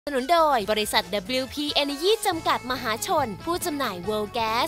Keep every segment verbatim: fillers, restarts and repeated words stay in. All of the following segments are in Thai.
สนุนโดยบริษัท ดับเบิลยู พี Energy จำกัดมหาชนผู้จำหน่าย World Gas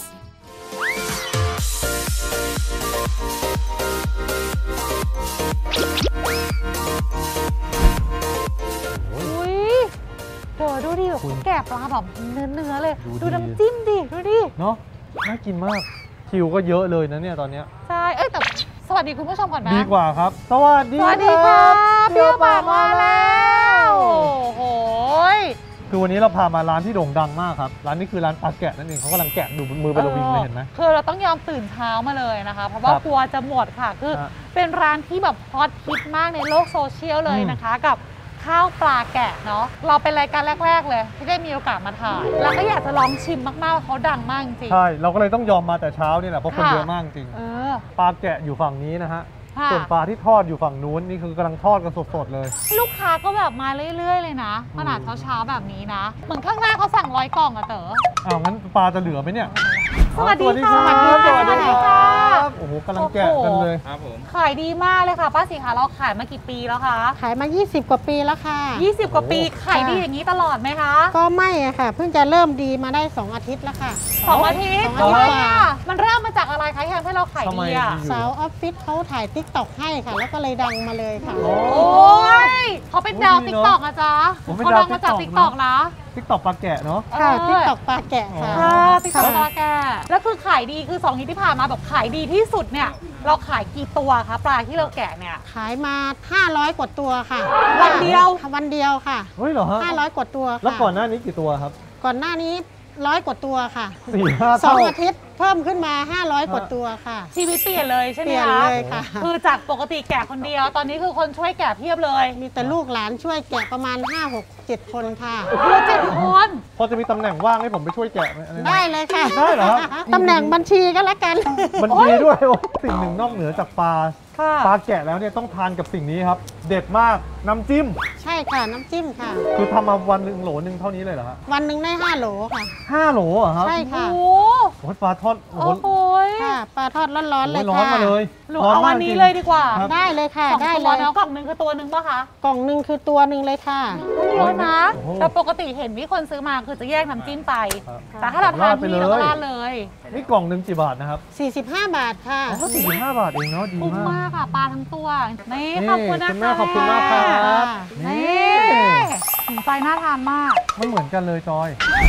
อุ้ยเดี๋ยวดูดิแบบแกะปลาแบบเนื้อเนื้อเลยดูน้ำจิ้มดิดูดิเนาะน่ากินมากคิวก็เยอะเลยนะเนี่ยตอนเนี้ยใช่เอ้ยแต่สวัสดีคุณผู้ชมก่อนนะดีกว่าครับสวัสดีสวัสดีครับเปรี้ยวปากมาแล้วโอ้โหคือวันนี้เราพามาร้านที่โด่งดังมากครับร้านนี้คือร้านปลาแกะนั่นเองเขากำลังแกะดูมือเป็นระวิงเลยเห็นไหมคือเราต้องยอมตื่นเช้ามาเลยนะคะเพราะว่ากลัวจะหมดค่ะคือเป็นร้านที่แบบฮอตฮิตมากในโลกโซเชียลเลยนะคะกับข้าวปลาแกะเนาะเราเป็นรายการแรกๆเลยที่ได้มีโอกาสมาถ่ายแล้วก็อยากจะลองชิมมากๆเขาดังมากจริงใช่เราก็เลยต้องยอมมาแต่เช้านี่แหละเพราะคนเยอะมากจริงปลาแกะอยู่ฝั่งนี้นะฮะส่วนปลาที่ทอดอยู่ฝั่งนู้นนี่คือกำลังทอดกันสดๆเลยลูกค้าก็แบบมาเรื่อยๆเลยนะขนาดเช้าๆแบบนี้นะเหมือนข้างหน้าเขาสั่งร้อยกล่องอะเต๋ออ้าวงั้นปลาจะเหลือไหมเนี่ยสวัสดีค่ะสวัสดีค่ะโอ้โหกำลังแกะกันเลยครับผมขายดีมากเลยค่ะป้าศรีคะเราขายมากี่ปีแล้วคะขายมายี่สิบกว่าปีแล้วค่ะยี่สิบกว่าปีขายดีอย่างนี้ตลอดไหมคะก็ไม่อะค่ะเพิ่งจะเริ่มดีมาได้สองอาทิตย์แล้วค่ะสองอาทิตย์ทำไมอะมันเริ่มมาจากอะไรคะที่ทำให้เราขายดีอะสาวออฟฟิศเขาถ่ายติ๊กต็อกให้ค่ะแล้วก็เลยดังมาเลยค่ะโอ้ยเขาเป็นดาวติ๊กต็อกอะจ๊ะเขาดังมาจากติ๊กต็อกนะติ๊กต็อกปลาแกะเนาะค่ะติ๊กต็อกปลาแกะค่ะติ๊กต็อกปลาแกะแล้วคือขายดีคือสองอาทิตย์ที่ผ่านมาแบบขายดีที่สุดเนี่ยเราขายกี่ตัวคะปลาที่เราแกะเนี่ยขายมาห้าร้อยกว่าตัวค่ะวันเดียววันเดียวค่ะเฮ้ยเหรอฮะห้าร้อยกว่าตัวแล้วก่อนหน้านี้กี่ตัวครับก่อนหน้านี้ร้อยกว่าตัวค่ะสี่ห้าสองอาทิตย์เพิ่มขึ้นมาห้าร้อยกว่าตัวค่ะชีวิตเปลี่ยนเลยใช่ไหมคะเปลี่ยนเลยค่ะคือจากปกติแกะคนเดียวตอนนี้คือคนช่วยแกะเพียบเลยมีแต่ลูกหลานช่วยแกะประมาณห้า หก เจ็ดคนค่ะเพื่อเจ็ดคนพอจะมีตำแหน่งว่างให้ผมไปช่วยแกะไหมได้เลยค่ะได้เหรอตำแหน่งบัญชีก็แล้วกันบัญชีด้วยสิ่งหนึ่งนอกเหนือจากปลาปลาแกะแล้วเนี่ยต้องทานกับสิ่งนี้ครับเด็ดมากน้ำจิ้มใช่ค่ะน้ำจิ้มค่ะคือทำมาวันหนึ่งโหลหนึ่งเท่านี้เลยเหรอครับวันหนึ่งได้ห้าโหลค่ะห้าโหลเหรอครับใช่ค่ะโอ้โหปลาทอดโอ้โหค่ะปลาทอดร้อนๆเลยค่ะร้อนมาเลยเอาวันนี้เลยดีกว่าได้เลยค่ะได้เลยแล้วกล่องหนึ่งคือตัวหนึ่งป่ะคะกล่องหนึ่งคือตัวหนึ่งเลยค่ะเยอะนะแต่ปกติเห็นมีคนซื้อมาคือจะแยกน้ำจิ้มไปแต่ถ้าเราทานที่เราก็ราดเลยนี่กล่องหนึ่งกี่บาทนะครับสี่สิบห้าบาทค่ะอ๋อสี่สิบห้าบาทเองเนาะดีมากคุ้มมากค่ะปลาทั้งตัวนี่ขอบคุณนะคะขอบคุณมากครับนี่ถึงใจน่าทานมากไม่เหมือนกันเลยจอย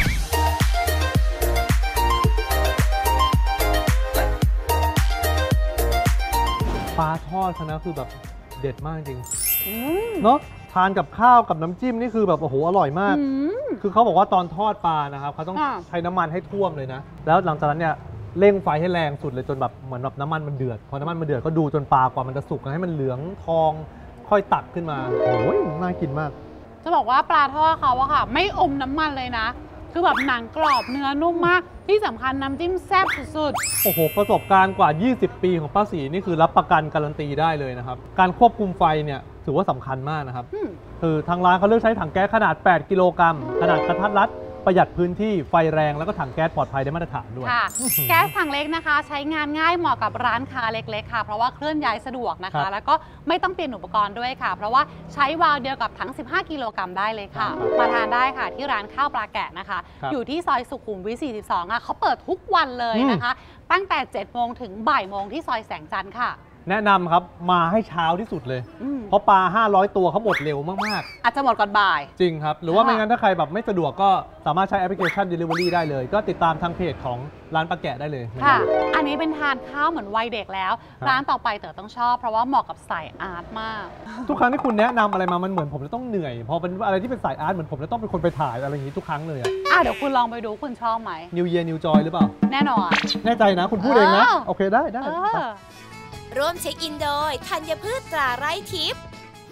ปลาทอดเขานะคือแบบเด็ดมากจริงเนาะทานกับข้าวกับน้ำจิ้มนี่คือแบบโอ้โหอร่อยมากคือเขาบอกว่าตอนทอดปลานะครับเขาต้องใช้น้ำมันให้ท่วมเลยนะแล้วหลังจากนั้นเนี่ยเร่งไฟให้แรงสุดเลยจนแบบเหมือนแบบน้ำมันมันเดือดพอน้ำมันมันเดือดก็ดูจนปลากว่ามันจะสุกให้มันเหลืองทองค่อยตักขึ้นมาโอ้ยน่ากินมากจะบอกว่าปลาทอดเขาอะค่ะไม่อมน้ำมันเลยนะคือแบบหนังกรอบเนื้อนุ่มมากที่สำคัญน้ำจิ้มแซ่บสุดๆโอ้โหประสบการณ์กว่ายี่สิบปีของป้าศรีนี่คือรับประกันการันตีได้เลยนะครับการควบคุมไฟเนี่ยถือว่าสำคัญมากนะครับคือทางร้านเขาเลือกใช้ถังแก๊สขนาดแปดกิโลกรัมขนาดกระทัดรัดประหยัดพื้นที่ไฟแรงแล้วก็ถังแก๊สปลอดภัยได้มาตรฐานด้วยค่ะแก๊สถังเล็กนะคะใช้งานง่ายเหมาะกับร้านค้าเล็กๆค่ะเพราะว่าเคลื่อนย้ายสะดวกนะคะแล้วก็ไม่ต้องเปลี่ยนอุปกรณ์ด้วยค่ะเพราะว่าใช้วาล์วเดียวกับถังสิบห้ากิโลกรัมได้เลยค่ะมาทานได้ค่ะที่ร้านข้าวปลาแกะนะคะอยู่ที่ซอยสุขุมวิทสี่สิบสองค่ะเขาเปิดทุกวันเลยนะคะตั้งแต่เจ็ดโมงถึงบ่ายโมงที่ซอยแสงจันทร์ค่ะแนะนำครับมาให้เช้าที่สุดเลยเพราะปลาห้าร้อยตัวเขาหมดเร็วมากๆอาจจะหมดก่อนบ่ายจริงครับหรือว่าไม่งั้นถ้าใครแบบไม่สะดวกก็สามารถใช้แอปพลิเคชัน Delivery ได้เลยก็ติดตามทางเพจของร้านปลาแกะได้เลยค่ะอันนี้เป็นทานข้าวเหมือนวัยเด็กแล้วร้านต่อไปเต๋อต้องชอบเพราะว่าเหมาะกับสายอาร์ตมากทุกครั้งที่คุณแนะนำอะไรมามันเหมือนผมจะต้องเหนื่อยพอเป็นอะไรที่เป็นสายอาร์ตเหมือนผมจะต้องเป็นคนไปถ่ายอะไรอย่างนี้ทุกครั้งเลยอ่ะอ่ะเดี๋ยวคุณลองไปดูคุณชอบไหม New Year New Joy หรือเปล่าแน่นอนแน่ใจนะคุณพูดเองนะโอเคได้ได้ร่วมเช็คอินโดยธัญพืชตราไร่ทิพย์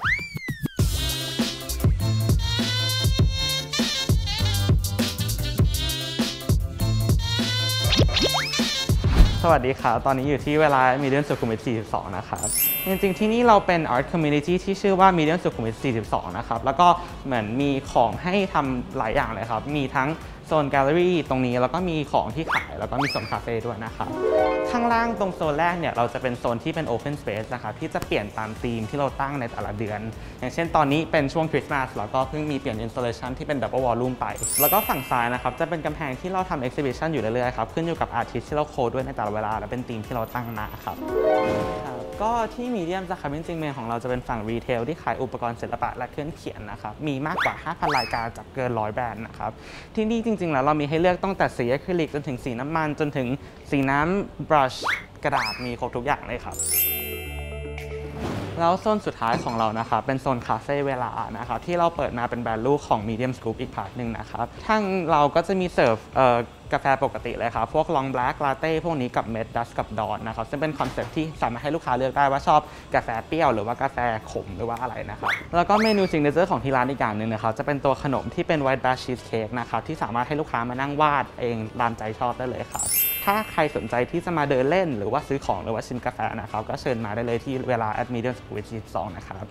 สวัสดีครับตอนนี้อยู่ที่เวลามีเดียนสุขุมวิทสี่สิบสองนะครับจริงๆที่นี่เราเป็น Art Community ที่ชื่อว่ามีเดียนสุขุมวิทสี่สิบสองนะครับแล้วก็เหมือนมีของให้ทำหลายอย่างเลยครับมีทั้งสซนแกลเลอรี่ตรงนี้แล้วก็มีของที่ขายแล้วก็มีโซนคาเฟ่ด้วยนะครับข้างล่างตรงโซนแรกเนี่ยเราจะเป็นโซนที่เป็น Open Space นะครับที่จะเปลี่ยนตามธีมที่เราตั้งในแต่ละเดือนอย่างเช่นตอนนี้เป็นช่วงคริสต์มาสแล้วก็เพิ่งมีเปลี่ยน installation ที่เป็น double volume ไปแล้วก็ฝั่งซ้ายนะครับจะเป็นกำแพงที่เราทำ exhibition อยู่เรื่อยๆครับขึ้นอยู่กับอาร์ติสต์ที่เราโคดด้วยในแต่ละเวลาและเป็นธีมที่เราตั้งนะครับก็ที่มีเดียมสาขาจริงๆเมนของเราจะเป็นฝั่งรีเทลที่ขายอุปกรณ์ศิลปะและเครื่องเขียนนะครับมีมากกว่า ห้าพัน รายการจากเกินร้อยแบรนด์นะครับที่นี่จริงๆแล้วเรามีให้เลือกตั้งแต่สีอะคริลิกจนถึงสีน้ำมันจนถึงสีน้ำบรัชกระดาษมีครบทุกอย่างเลยครับแล้วโซนสุดท้ายของเรานะครับเป็นโซนคาเฟ่เวลานะครับที่เราเปิดมาเป็นแบรนด์ลูกของ Medium Scoop อีกพาร์ทหนึ่งนะครับทางเราก็จะมีเสิร์ฟกาแฟปกติเลยครับพวก Long Black Latte พวกนี้กับ Med Dust กับ Dawn นะครับซึ่งเป็นคอนเซ็ปต์ที่สามารถให้ลูกค้าเลือกได้ว่าชอบกาแฟเปรี้ยวหรือว่ากาแฟขมหรือว่าอะไรนะครับแล้วก็เมนูซิกเนเจอร์ของที่ร้านอีกอย่างหนึ่งนะครับจะเป็นตัวขนมที่เป็น White Brush Cheesecake นะครับที่สามารถให้ลูกค้ามานั่งวาดเองตามใจชอบได้เลยครับถ้าใครสนใจที่จะมาเดินเล่นหรือว่าซื้อของหรือว่าชิมกาแฟนะครับก็เชิญมาได้เลยที่เวลา at Medium Scoop สี่สิบสองนะครับ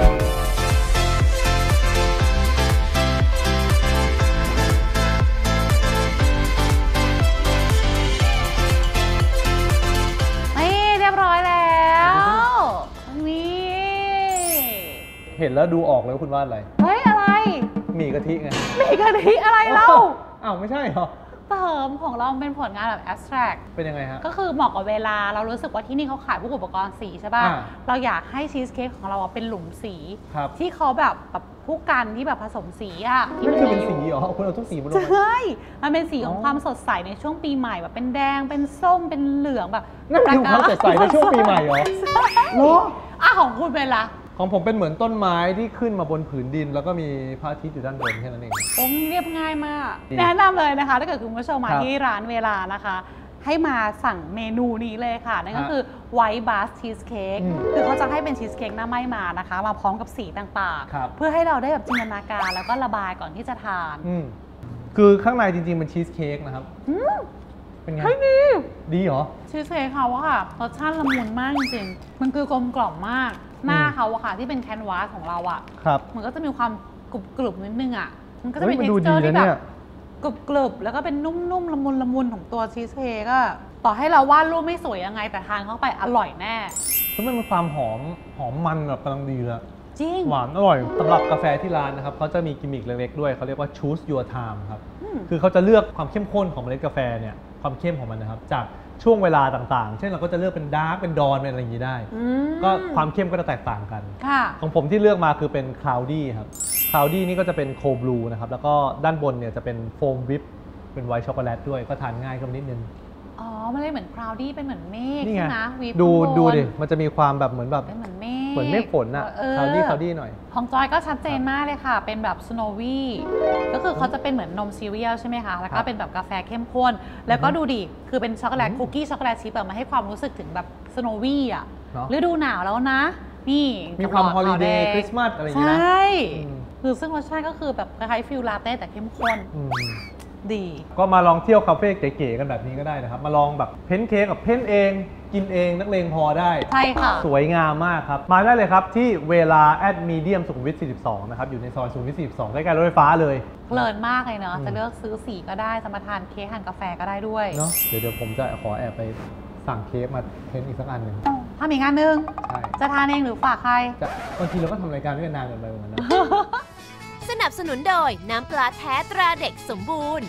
เห็นแล้วดูออกเลยว่าคุณวาดอะไรเฮ้ยอะไรหมี่กะทิไงหมี่กะทิอะไรเล่าอ้าวไม่ใช่เหรอเติมของเราเป็นผลงานแบบ abstract เป็นยังไงฮะก็คือเหมาะกับเวลาเรารู้สึกว่าที่นี่เขาขายพวกอุปกรณ์สีใช่ป่ะเราอยากให้ชีสเค้กของเราเป็นหลุมสีที่เขาแบบแบบผู้กันที่แบบผสมสีอ่ะนี่คือเป็นสีเหรอคุณเอาทุกสีมาลงใช่มันเป็นสีของความสดใสในช่วงปีใหม่แบบเป็นแดงเป็นส้มเป็นเหลืองแบบนั่นคือความสดใสในช่วงปีใหม่เหรอเหรออ่ะของคุณเป็นละของผมเป็นเหมือนต้นไม้ที่ขึ้นมาบนผืนดินแล้วก็มีพระอาทิตย์อยู่ด้านบนแค่นั้นเองโอ้เรียบง่ายมากแนะนำเลยนะคะถ้าเกิดคุณผู้ชมมาที่ร้านเวลานะคะให้มาสั่งเมนูนี้เลยค่ะนั่นก็คือ White Brush Cheesecake คือเขาจะให้เป็นชีสเค้กหน้าไหม้มานะคะมาพร้อมกับสีต่างๆเพื่อให้เราได้แบบจินตนาการแล้วก็ระบายก่อนที่จะทานคือข้างในจริงๆเป็นชีสเค้กนะครับเป็นไงดีดีเหรอชีสเค้กเขาอะค่ะรสชาติละมุนมากจริงๆมันคือกลมกล่อมมากหน้าเขาอะค่ะที่เป็นแคนวาสของเราอะมันก็จะมีความกรุบกรุบนิดนึงอะมันก็จะเป็น texture ที่แบบกรุบกรุบแล้วก็เป็นนุ่มๆละมุนละมุนของตัวชีสเค้กอะต่อให้เราวาดรูปไม่สวยยังไงแต่ทานเข้าไปอร่อยแน่คือมันมีความหอมหอมมันแบบกำลังดีเลยจริงหวานอร่อยสำหรับกาแฟที่ร้านนะครับเขาจะมีกิมมิคเล็กๆด้วยเขาเรียกว่า choose your time ครับคือเขาจะเลือกความเข้มข้นของเมล็ดกาแฟเนี่ยความเข้มของมันนะครับจากช่วงเวลาต่างๆเช่นเราก็จะเลือกเป็นดาร์กเป็นดอนเป็นอะไรอย่างนี้ได้ก็ความเข้มก็จะแตกต่างกันของผมที่เลือกมาคือเป็นคลาวดี้ครับคลาวดี้นี่ก็จะเป็นโคบลูนะครับแล้วก็ด้านบนเนี่ยจะเป็นโฟมวิปเป็นไวท์ช็อกโกแลตด้วยก็ทานง่ายขึ้นนิดนึงอ๋อมันเลยเหมือนคลาวดี้เป็นเหมือนเมฆใช่ไหมวิปดูดูดิมันจะมีความแบบเหมือนแบบเป็นเหมือนเมฆเหมือนเมฆฝนอะคลาวดี้คลาวดี้หน่อยของจอยก็ชัดเจนมากเลยค่ะเป็นแบบสโนวี่ก็คือเขาจะเป็นเหมือนนมซีเรียลใช่ไหมคะแล้วก็เป็นแบบกาแฟเข้มข้นแล้วก็ดูดิคือเป็นช็อกโกแลตคุกกี้ช็อกโกแลตชิพแบบมาให้ความรู้สึกถึงแบบสโนวี่อะฤดูหนาวแล้วนะนี่มีความฮอลิเดย์คริสต์มาสอะไรอย่างเงี้ยใช่คือซึ่งรสชาติก็คือแบบคล้ายๆฟิลลาเต้แต่เข้มข้นดีก็มาลองเที่ยวคาเฟ่เก๋ๆกันแบบนี้ก็ได้นะครับมาลองแบบเพ้นเค้กกับเพ้นเองกินเองนักเลงพอได้ใช่ค่ะสวยงามมากครับมาได้เลยครับที่เวลา at medium สุขุมวิทสี่สิบสองนะครับอยู่ในซอยสุขุมวิทสี่สิบสองใกล้ๆรถไฟฟ้าเลยเพลินมากเลยเนาะจะเลือกซื้อสีก็ได้จะมาทานเค้กทานกาแฟก็ได้ด้วยเนาะเดี๋ยวเดี๋ยวผมจะขอแอบไปสั่งเค้กมาเพ้นอีกสักอันหนึ่งทำอีกงานหนึ่งจะทานเองหรือฝากใครบางทีเราก็ทำรายการด้วยกันนานกันไปเหมือนกันนะสนับสนุนโดยน้ำปลาแท้ตราเด็กสมบูรณ์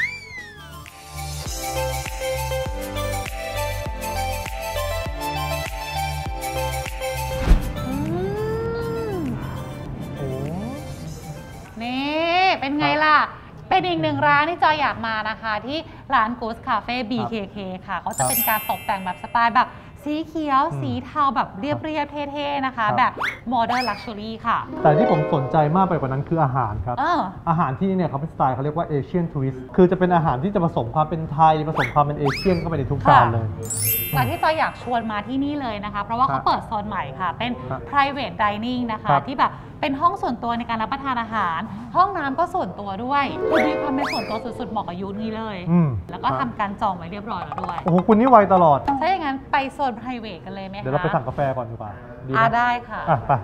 นี่เป็นไงล่ะเป็นอีกหนึ่งร้านที่จอยอยากมานะคะที่ร้าน Goose Cafe บี เค เค ค่ะเขาจะเป็นการตกแต่งแบบสไตล์แบบสีเขียวสีเทาแบบเรียบๆเท่ๆนะคะแบบ Modern Luxury ค่ะแต่ที่ผมสนใจมากไปกว่านั้นคืออาหารครับ อ, อาหารที่นี่เนี่ยเขาเป็นสไตล์เขาเรียกว่า Asian Twist คือจะเป็นอาหารที่จะผสมความเป็นไทยผสมความเป็นเอเชียนเข้าไปในทุกจานเลยแต่ที่จอยอยากชวนมาที่นี่เลยนะคะเพราะว่าเขาเปิดโซนใหม่ค่ะเป็น private dining นะคะที่แบบเป็นห้องส่วนตัวในการรับประทานอาหารห้องน้ำก็ส่วนตัวด้วยมีความเป็นส่วนตัวสุดๆเหมาะกับยุคนี้เลยแล้วก็ทำการจองไว้เรียบร้อยแล้วด้วยโอ้โหคุณนี่ไวตลอดถ้าอย่างนั้นไปโซน private กันเลยไหมคะเดี๋ยวเราไปสั่งกาแฟก่อนดีกว่าอ่าได้ค่ะอ่ะไป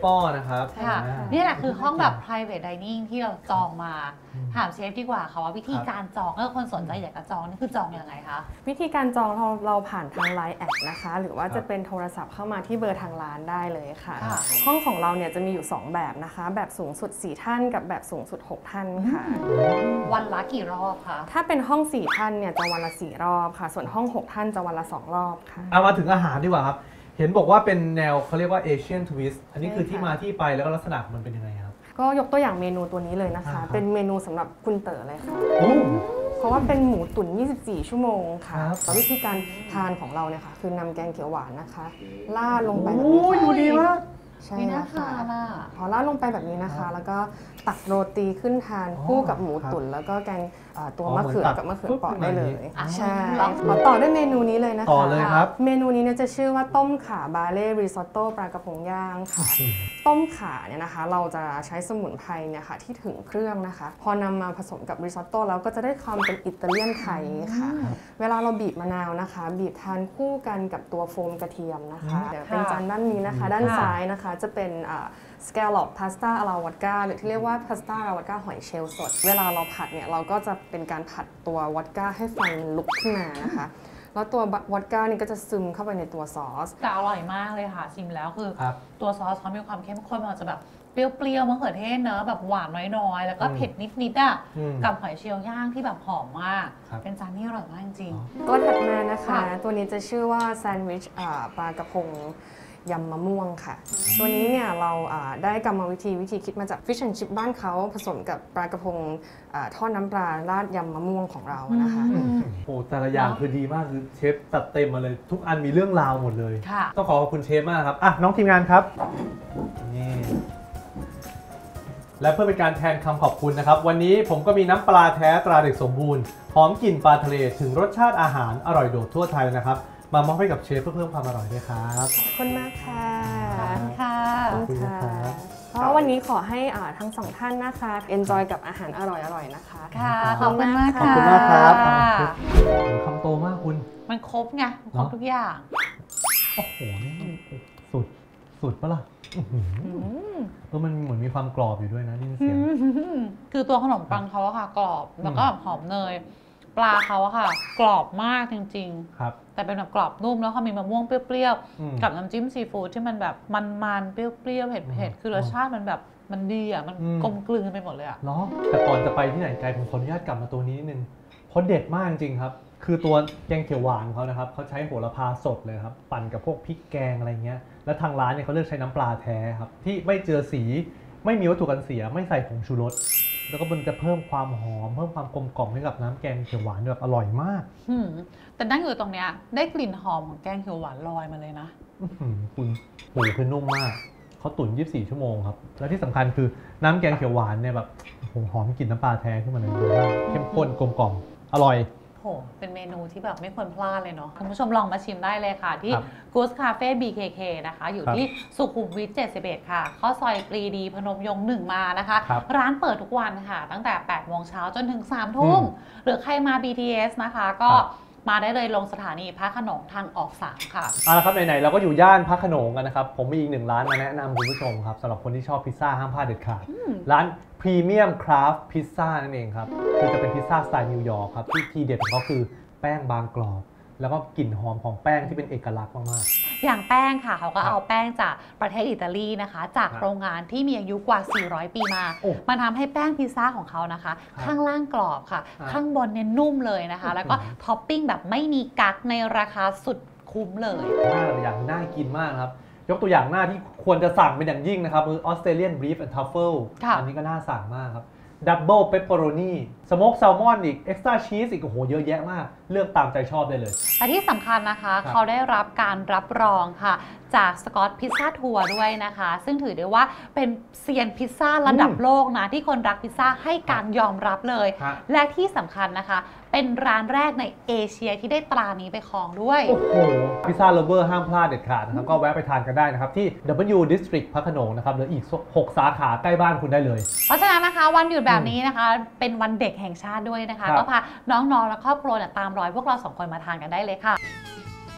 ป้อนะครับค่ะอ่านี่แหละคือห้องแบบ private dining ที่เราจองมาถามเชฟดีกว่าค่ะว่าวิธีการจองถ้าคนสนใจอยากจะจองนี่คือจองยังไงคะวิธีการจองเราเราผ่านทาง ไลน์ แอดนะคะ หรือว่าครัจะบเป็นโทรศัพท์เข้ามาที่เบอร์ทางร้านได้เลยค่ะค่ะห้องของเราเนี่ยจะมีอยู่ สอง แบบนะคะ แบบสูงสุด สี่ ท่านกับแบบสูงสุด หก ท่านค่ะวันละกี่รอบคะถ้าเป็นห้อง สี่ ท่านเนี่ยจะวันละ สี่ รอบค่ะ ส่วนห้อง หก ท่านจะวันละ สอง รอบค่ะเอามาถึงอาหารดีกว่าครับ เห็นบอกว่าเป็นแนวเขาเรียกว่าเอเชียนทวิสต์อันนี้คือที่มาที่ไปแล้วก็ลักษณะมันเป็นยังไงครับก็ยกตัวอย่างเมนูตัวนี้เลยนะคะอ่าครับเป็นเมนูสำหรับคุณเต๋อเลยค่ะโอ้เพราะว่าเป็นหมูตุ๋น ยี่สิบสี่ ชั่วโมงค่ะครับแต่วิธีการทานของเราเนี่ยค่ะคือนำแกงเขียวหวานนะคะราดลงไปแบบโอ้นี้ยดูดีมากใช่นี่แล้น่าวค่ะทานอ่ะพอราดลงไปแบบนี้นะครัคะบแล้วก็ตักโรตีขึ้นทานอ๋อคู่กับหมูครับตุ๋นแล้วก็แกงเอ่อตัวอ๋อมะเขือเหมือนตัดกับมะเขือปุ๊บเปราะขึ้นได้มาเลอย่างนี้ยอ่ะใช่แล้วขอต่อด้วยเมนูนี้เลยนะคะต่อเลยครับเมนูนี้เนี่ยจะชื่อว่าต้มข่าบาเล่ริซอตโต้ปลากระพงย่างค่ะ ต้มข่าเนี่ยนะคะเราจะใช้สมุนไพรเนี่ยค่ะที่ถึงเครื่องนะคะ พอนำมาผสมกับริซอตโต้แล้วก็จะได้ความเป็นอิตาเลียนไทยค่ะ เวลาเราบีบมะนาวนะคะ บีบทานคู่กันกับตัวโฟมกระเทียมนะคะเดี๋ยวเป็นจานด้านนี้นะคะ ด้านซ้ายนะคะจะเป็นสแกลลอปพาสต้าอะลาวอดก้าหรือที่เรียกว่าพาสต้าอะลาวอดก้าหอยเชลล์สด เวลาเราผัดเนี่ยเราก็จะเป็นการผัดตัววอดก้าให้ไฟมันลุกขึ้นมานะคะ แล้วตัววอดก้านี่ก็จะซึมเข้าไปในตัวซอสแต่อร่อยมากเลยค่ะชิมแล้วคือครับตัวซอสเขามีความเข้มข้นมันอาจจะแบบเปรี้ยวๆมะเขือเทศเนอะแบบหวานน้อยๆ แล้วก็อืมเผ็ดนิดๆอ่ะอืมกับหอยเชลล์ย่างที่แบบหอมมากครับเป็นจานที่อร่อยมากจริงตัวถัดมานะคะค่ะตัวนี้จะชื่อว่าแซนด์วิชอ่าปลากระพงยำมะม่วงค่ะ ตัวนี้เนี่ยเราอ่าได้กรรมวิธีวิธีคิดมาจากฟิชแอนชิพบ้านเขาผสมกับปลากระพงอ่าทอดน้ำปลาราดยำมะม่วงของเรานะคะอืมโอ้แต่ละอย่างเนอะคือดีมากคือเชฟจัดเต็มมาเลย ทุกอันมีเรื่องราวหมดเลยค่ะต้องขอขอบคุณเชฟมากครับ อ่ะ น้องทีมงานครับ นี่ และเพื่อเป็นการแทนคำขอบคุณนะครับ วันนี้ผมก็มีน้ำปลาแท้ตราเด็กสมบูรณ์หอมกลิ่นปลาทะเลถึงรสชาติอาหารอร่อยโดดทั่วไทยนะครับ มามอบให้กับเชฟเพื่อเพิ่มความอร่อยด้วยครับขอบคุณมากค่ะขอบคุณค่ะขอบคุณนะครับเพราะวันนี้ขอให้อ่าทั้งสองท่านนะคะ enjoy กับอาหารอร่อยๆนะคะค่ะ ขอบคุณมากขอบค่ะคุณมากครับโอ้โหคำโตมากคุณมันครบไงครบทุกอย่างโอ้โหนี่สุด สุดปะล่ะอื้อหือเออมันเหมือนมีความกรอบอยู่ด้วยนะนี่เสียงคือตัวขนมปังเขาอะค่ะ กรอบแล้วก็หอมเนย ปลาเขาอะค่ะ กรอบมากจริงครับๆ แต่เป็นแบบกรอบนุ่มแล้วเขามีมะม่วงเปรี้ยวอืมๆกับน้ำจิ้มซีฟู้ดที่มันแบบมันๆเปรี้ยวๆเผ็ดๆคือรสชาติมันแบบมันดีอะมันอืมกลมกลืนไปหมดเลยอะเนาะแต่ก่อนจะไปที่ไหนไกลผมขออนุญาตกลับมาตัวนี้นิดนึงเพราะเด็ดมากจริงครับ คือตัวแกงเขียวหวานเขานะครับเขาใช้โหระพาสดเลยครับ ปั่นกับพวกพริกแกงอะไรเงี้ยแล้วทางร้านเนี่ยเขาเลือกใช้น้ำปลาแท้ครับ ที่ไม่เจือสีไม่มีวัตถุกันเสียไม่ใส่ผงชูรสแล้วก็มันจะเพิ่มความหอม เพิ่มความกลมกล่อมให้กับน้ำแกงเขียวหวานแบบอร่อยมากหืมแต่นั่งอยู่ตรงเนี้ยได้กลิ่นหอมของแกงเขียวหวานลอยมาเลยนะอื้อหือคุณหมูคือนุ่มมากเขาตุ๋นยี่สิบสี่ชั่วโมงครับและที่สำคัญคือน้ำแกงเขียวหวานเนี่ยแบบโอ้โหหอมกลิ่นน้ำปลาแท้ขึ้นมาเลยดีมากเข้มข้นกลมกล่อมอร่อยโห เป็นเมนูที่แบบไม่ควรพลาดเลยเนาะ คุณผู้ชมลองมาชิมได้เลยค่ะ ที่ครับ Goose Cafe บี เค เค นะคะ อยู่ครับที่สุขุมวิทเจ็ดสิบเอ็ดค่ะ ข้อซอยปรีดีพนมยงค์หนึ่งมานะคะครับร้านเปิดทุกวันค่ะ ตั้งแต่แปดโมงเช้าจนถึงสามทุ่ม หรือใครมา บี ที เอส นะคะ ก็ครับมาได้เลยลงสถานีพระโขนงทางออกสามค่ะเอาละครับไหนๆเราก็อยู่ย่านพระโขนงกันนะครับผมมีอีกหนึ่งร้านมาแนะนำคุณผู้ชมครับสำหรับคนที่ชอบพิซซ่าห้ามพลาดเด็ดขาดร้านพรีเมียมคราฟต์พิซซ่านั่นเองครับคือจะเป็นพิซซ่าสไตล์นิวยอร์กครับที่ทีเด็ดของเขาคือแป้งบางกรอบ แล้วก็กลิ่นหอมของแป้งที่เป็นเอกลักษณ์มากอย่างแป้งค่ะ เขาก็ครับเอาแป้งจากประเทศอิตาลีนะคะ จากครับโรงงานที่มีอายุกว่า สี่ร้อย ปีมาโอ้มันทำให้แป้งพิซซ่าของเขานะคะครับข้างล่างกรอบค่ะครับข้างบนเนี่ยนุ่มเลยนะคะ แล้วก็อืมท็อปปิ้งแบบไม่มีกั๊กในราคาสุดคุ้มเลยๆหน้าแต่อย่างน่ากินมากนะครับ ยกตัวอย่างหน้าที่ควรจะสั่งเป็นอย่างยิ่งนะครับคือออสเตรเลียนบรีฟแอนด์ทัฟเฟิลค่ะอันนี้ก็น่าสั่งมากครับดับเบิลเปปเปอโรนีสโมกแซลมอนอีกเอ็กซ์ตร้าชีสอีกโอ้โหเยอะแยะมาก เลือกตามใจชอบได้เลยและที่สำคัญนะคะครับเขาได้รับการรับรองค่ะ จากสกอตพิซซ่าทัวร์ด้วยนะคะ ซึ่งถือได้ว่าเป็นเซียนพิซซ่าระดับอืมโลกนะ ที่คนรักพิซซ่าให้การยอมรับเลยฮะและที่สำคัญนะคะ เป็นร้านแรกในเอเชียที่ได้ตรานี้ไปครองด้วยโอ้โหพิซซ่าเลเวอร์ห้ามพลาดเด็ดขาดนะครับ ก็แวะไปทานกันได้นะครับ ที่ ดับเบิลยู District พระโขนงนะครับหรืออีก หก สาขาใกล้บ้านคุณได้เลยเพราะฉะนั้นนะคะวันหยุดแบบนี้นะคะ เป็นวันเด็กแห่งชาติด้วยนะคะครับก็พาน้องๆและครอบครัวเนี่ยตามรอยพวกเราสองคนมาทานกันได้เลยค่ะส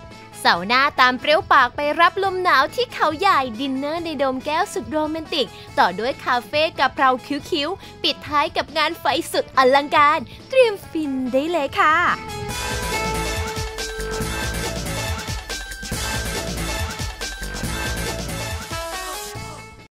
เสาร์หน้าตามเปรี้ยวปากไปรับลมหนาวที่เขาใหญ่ดินเนอร์ในโดมแก้วสุดโรแมนติกต่อด้วยคาเฟ่กับเพราคิ้วๆปิดท้ายกับงานไฟสุดอลังการเตรียมฟินได้เลยค่ะ